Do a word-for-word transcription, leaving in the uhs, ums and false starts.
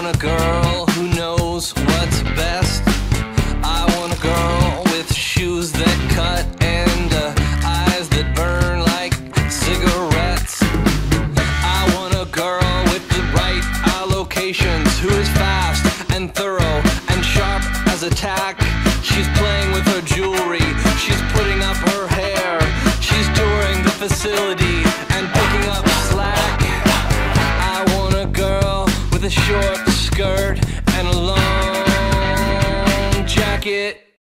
want a girl who knows what's best. I want a girl with shoes that cut and uh, eyes that burn like cigarettes. I want a girl with the right allocations, who is fast and thorough and sharp as a tack. She's playing with her jewelry, she's putting up her hair, she's touring the facility and picking up slack. I want a girl with a short skirt and a long jacket.